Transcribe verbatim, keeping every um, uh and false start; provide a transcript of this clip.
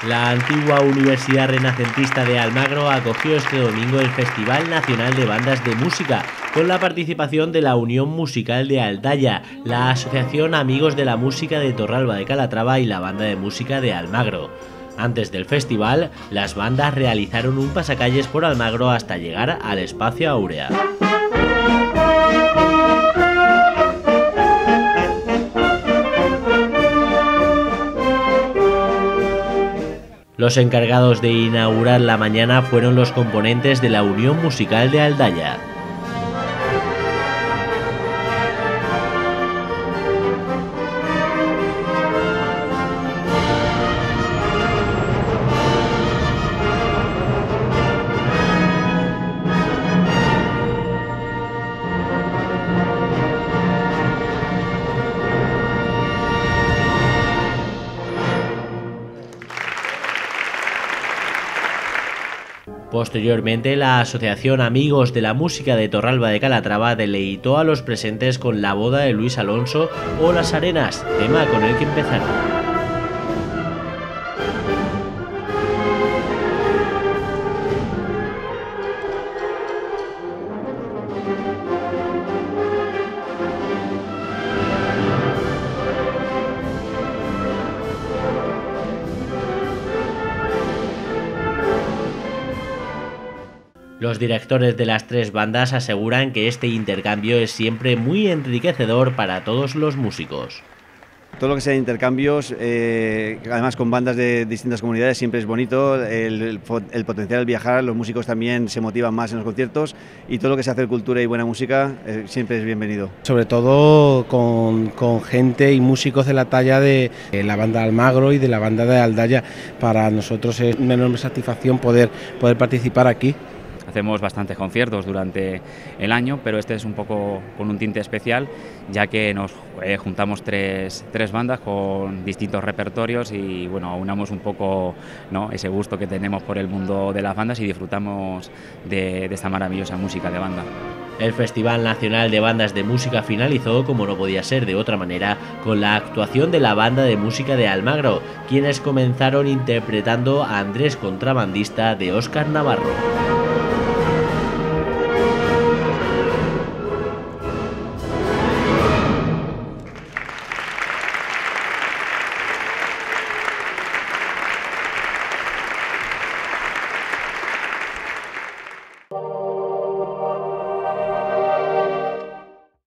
La antigua Universidad Renacentista de Almagro acogió este domingo el Festival Nacional de Bandas de Música, con la participación de la Unión Musical de Aldaya, la Asociación Amigos de la Música de Torralba de Calatrava y la Banda de Música de Almagro. Antes del festival, las bandas realizaron un pasacalles por Almagro hasta llegar al Espacio Áurea. Los encargados de inaugurar la mañana fueron los componentes de la Unión Musical de Aldaya. Posteriormente, la Asociación Amigos de la Música de Torralba de Calatrava deleitó a los presentes con La Boda de Luis Alonso o Las Arenas, tema con el que empezaron. Los directores de las tres bandas aseguran que este intercambio es siempre muy enriquecedor para todos los músicos. Todo lo que sea intercambios, eh, además con bandas de distintas comunidades, siempre es bonito. El, el, el potencial viajar, los músicos también se motivan más en los conciertos y todo lo que sea hacer cultura y buena música eh, siempre es bienvenido. Sobre todo con, con gente y músicos de la talla de, de la banda Almagro y de la banda de Aldaya. Para nosotros es una enorme satisfacción poder, poder participar aquí. Hacemos bastantes conciertos durante el año, pero este es un poco con un tinte especial, ya que nos eh, juntamos tres, tres bandas con distintos repertorios y bueno, aunamos un poco, ¿no?, ese gusto que tenemos por el mundo de las bandas y disfrutamos de, de esta maravillosa música de banda. El Festival Nacional de Bandas de Música finalizó, como no podía ser de otra manera, con la actuación de la Banda de Música de Almagro, quienes comenzaron interpretando a Andrés Contrabandista de Óscar Navarro.